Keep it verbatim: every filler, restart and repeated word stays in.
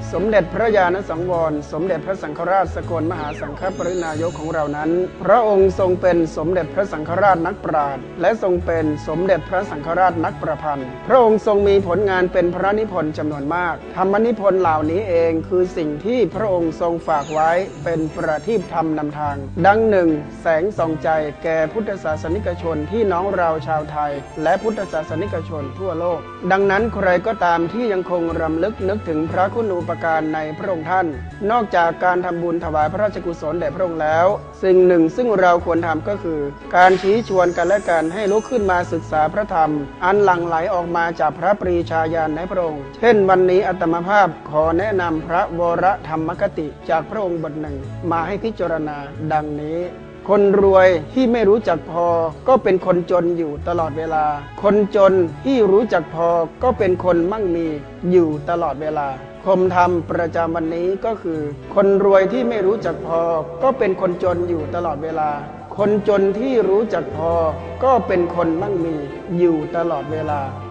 สมเด็จพระญาณสังวรสมเด็จพระสังฆราชสกลมหาสังฆปรินายกของเรานั้นพระองค์ทรงเป็นสมเด็จพระสังฆราชนักปราชญ์และทรงเป็นสมเด็จพระสังฆราชนักประพันธ์พระองค์ทรงมีผลงานเป็นพระนิพนธ์จำนวนมากธรรมนิพนธ์เหล่านี้เองคือสิ่งที่พระองค์ทรงฝากไว้เป็นประทีปธรรมนำทางดังหนึ่งแสงส่องใจแก่พุทธศาสนิกชนที่น้องเราชาวไทยและพุทธศาสนิกชนทั่วโลกดังนั้นใครก็ตามที่ยังคงรำลึกนึกถึงพระคุณูปการในพระองค์ท่านนอกจากการทำบุญถวายพระราชกุศลแด่พระองค์แล้วสิ่งหนึ่งซึ่งเราควรทำก็คือการชี้ชวนกันและกันให้ลุกขึ้นมาศึกษาพระธรรมอันหลั่งไหลออกมาจากพระปรีชาญาณในพระองค์เช่นวันนี้อาตมาภาพขอแนะนำพระวรธรรมคติจากพระองค์บทหนึ่งมาให้พิจารณาดังนี้คนรวยที่ไม่รู้จักพอก็เป็นคนจนอยู่ตลอดเวลาคนจนที่รู้จักพอก็เป็นคนมั่งมีอยู่ตลอดเวลาคมธรรมประจำวันนี้ก็คือคนรวยที่ไม่รู้จักพอก็เป็นคนจนอยู่ตลอดเวลาคนจนที่รู้จักพอก็เป็นคนมั่งมีอยู่ตลอดเวลา